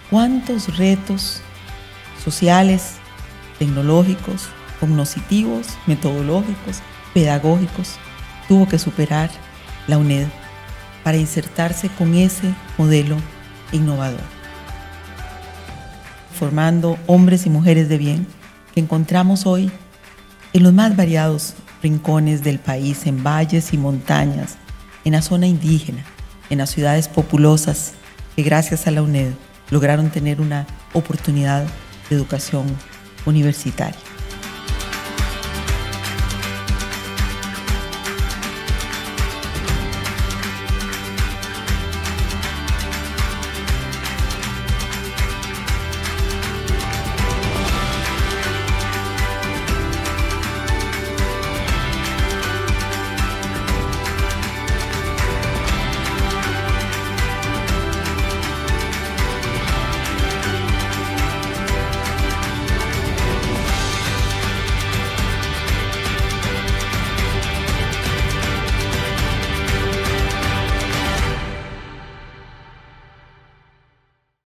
cuántos retos sociales, tecnológicos, cognitivos, metodológicos, pedagógicos tuvo que superar la UNED para insertarse con ese modelo innovador, formando hombres y mujeres de bien que encontramos hoy en los más variados rincones del país, en valles y montañas, en la zona indígena, en las ciudades populosas, que gracias a la UNED lograron tener una oportunidad de educación universitaria.